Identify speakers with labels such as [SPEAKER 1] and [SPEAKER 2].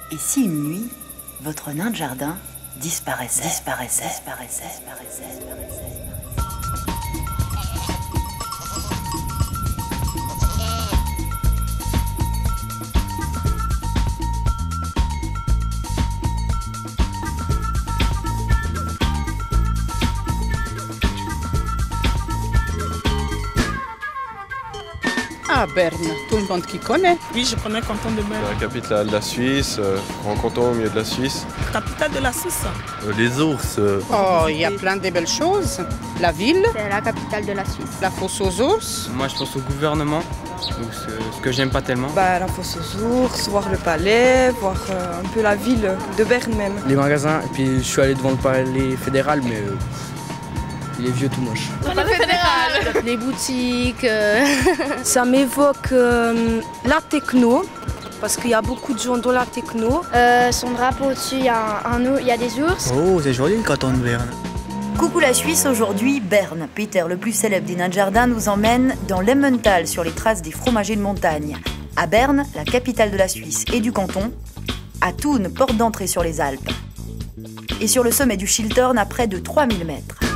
[SPEAKER 1] Et si une nuit, votre nain de jardin disparaissait.
[SPEAKER 2] Ah, Berne, tout le monde qui connaît.
[SPEAKER 3] Oui, je connais le canton de Berne.
[SPEAKER 4] La capitale de la Suisse, grand canton au milieu de la Suisse.
[SPEAKER 3] Capitale de la Suisse.
[SPEAKER 4] Les ours.
[SPEAKER 2] Oh, il y a plein de belles choses. La ville,
[SPEAKER 5] C'est la capitale de la Suisse.
[SPEAKER 2] la fosse aux ours.
[SPEAKER 6] Moi, je pense au gouvernement, donc ce que j'aime pas tellement.
[SPEAKER 7] La fosse aux ours, voir le palais, voir un peu la ville de Berne même.
[SPEAKER 8] Les magasins, et puis je suis allé devant le palais fédéral, mais il est vieux tout moche.
[SPEAKER 5] Le palais fédéral. Les boutiques.
[SPEAKER 7] Ça m'évoque la techno, parce qu'il y a beaucoup de gens dans la techno.
[SPEAKER 5] Son drapeau au-dessus, il y a des ours.
[SPEAKER 8] Oh, c'est joli le canton de Berne.
[SPEAKER 1] Coucou la Suisse, aujourd'hui Berne. Peter, le plus célèbre des nains de jardin, nous emmène dans l'Emmental sur les traces des fromagers de montagne. À Berne, la capitale de la Suisse et du canton. À Thun, porte d'entrée sur les Alpes. Et sur le sommet du Schiltern à près de 3000 mètres.